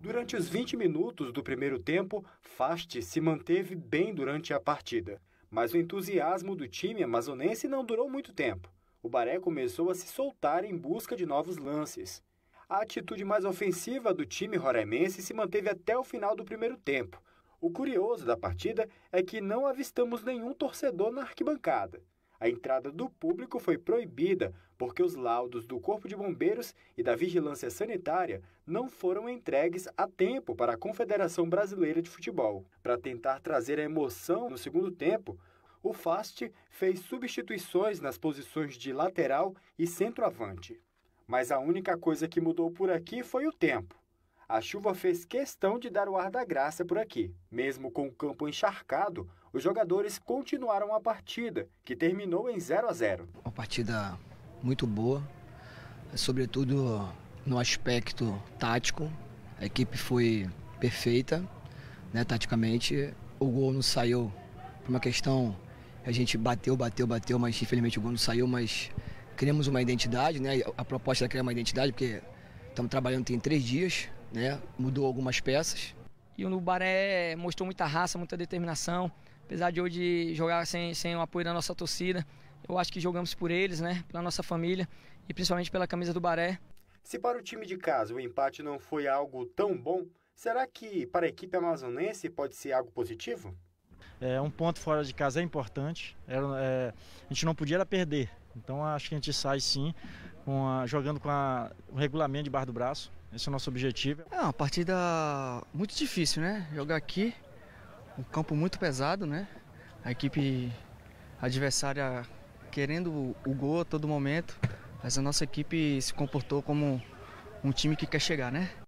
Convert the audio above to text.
Durante os 20 minutos do primeiro tempo, Fast se manteve bem durante a partida. Mas o entusiasmo do time amazonense não durou muito tempo. O Baré começou a se soltar em busca de novos lances. A atitude mais ofensiva do time roraimense se manteve até o final do primeiro tempo. O curioso da partida é que não avistamos nenhum torcedor na arquibancada. A entrada do público foi proibida porque os laudos do Corpo de Bombeiros e da Vigilância Sanitária não foram entregues a tempo para a Confederação Brasileira de Futebol. Para tentar trazer a emoção no segundo tempo, o Fast fez substituições nas posições de lateral e centroavante. Mas a única coisa que mudou por aqui foi o tempo. A chuva fez questão de dar o ar da graça por aqui. Mesmo com o campo encharcado, os jogadores continuaram a partida, que terminou em 0-0. Uma partida muito boa, sobretudo no aspecto tático. A equipe foi perfeita, né, taticamente. O gol não saiu por uma questão, a gente bateu, mas infelizmente o gol não saiu, mas criamos uma identidade, né? A proposta era criar uma identidade, porque estamos trabalhando tem 3 dias, né? Mudou algumas peças. E o Baré mostrou muita raça, muita determinação. Apesar de hoje jogar sem o apoio da nossa torcida, eu acho que jogamos por eles, né? Pela nossa família e principalmente pela camisa do Baré. Se para o time de casa o empate não foi algo tão bom, será que para a equipe amazonense pode ser algo positivo? Um ponto fora de casa é importante. A gente não podia perder. Então acho que a gente sai sim jogando com o regulamento debaixo do braço. Esse é o nosso objetivo. É uma partida muito difícil, né? Jogar aqui, um campo muito pesado, né? A equipe adversária querendo o gol a todo momento, mas a nossa equipe se comportou como um time que quer chegar, né?